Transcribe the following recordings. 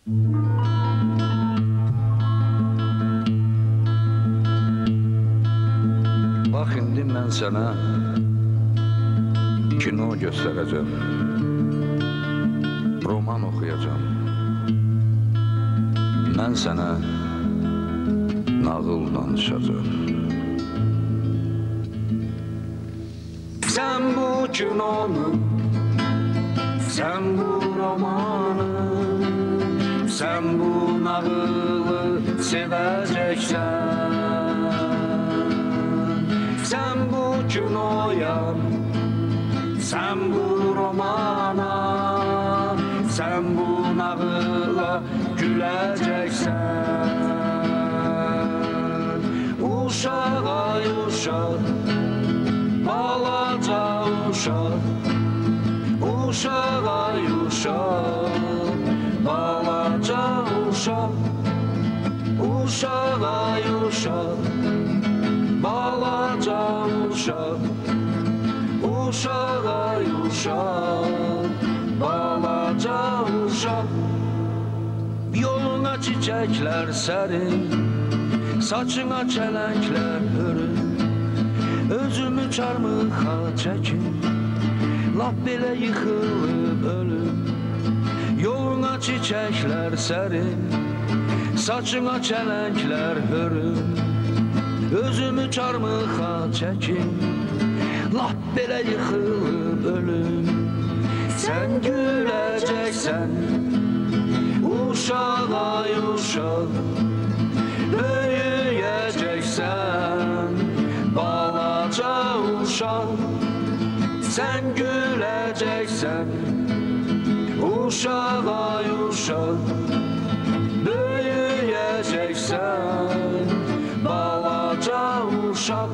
Bax, indi mən sənə kino göstərəcəm, roman oxuyacam. Mən sənə nağıl danışacam. Sən bu kinonu, sən bu romanı, sən bu nağılı sevəcəksən. Sən bu kinoya, sən bu romana, sən bu nağıla güləcəksən. Uşaq ay uşaq, balaca uşaq, uşaq ay uşaq, balaca uşaq, uşaq ay uşaq, balaca uşaq, uşaq ay uşaq, balaca uşaq. Yoluna çiçəklər sərin, saçına çələnglər hörün, özümü çarmıxa çəkin, lap belə yıxılıb ölüm. Yoluna çiçəklər sərin, saçına çələnglər hörün, özümü çarmıxa çəkin, lap belə yıxılıb ölüm. Sən güləcəksən, uşaq ay uşaq, böyüyəcəksən, balaca uşaq. Sən güləcəksən, uşaq ay uşaq, böyüyəcəksən, balaca uşaq.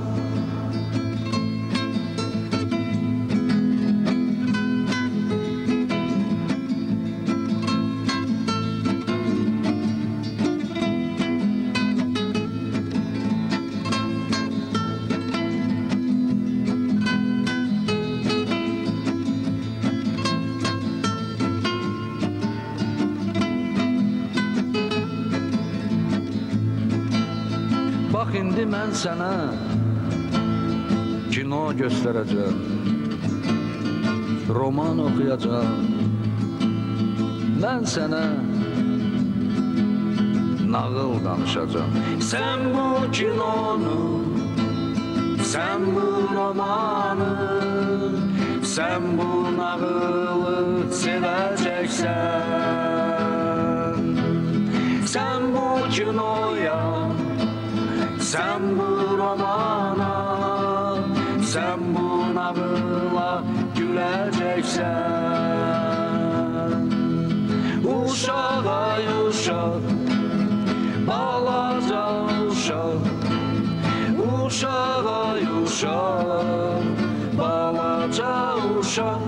Bax, indi mən sənə kino göstərəcəm, roman oxuyacam. Mən sənə nağıl danışacam. Sən bu kinonu, sən bu romanı, sən bu nağılı sevəcəksən. Sən bu kinoya, sən bu romana, sən bu nağıla güləcəksən. Uşaq ay uşaq, balaca uşaq, uşaq ay uşaq, balaca uşaq,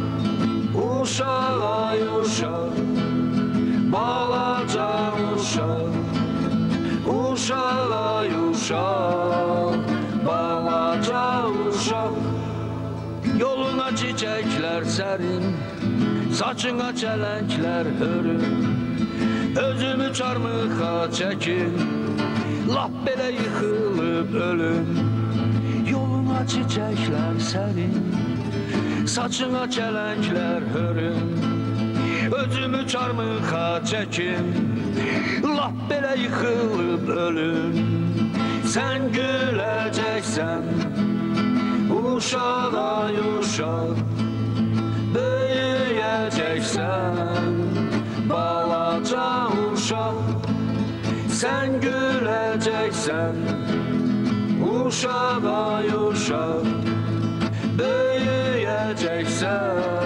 uşaq ay uşaq, balaca uşaq, uşaq ay uşaq, balaca uşaq. Yoluna çiçəklər sərin, saçına çələnglər hörün, özümü çarmıxa çəkin, lap belə yıxılıb ölüm. Yoluna çiçəklər sərin, saçına çələnglər hörün, özümü çarmıxa çəkin, lap belə yıxılıb ölüm. Sən güləcəksən, uşaq ay uşaq, böyüyəcəksən, balaca uşaq. Sən güləcəksən, uşaq ay uşaq, böyüyəcəksən,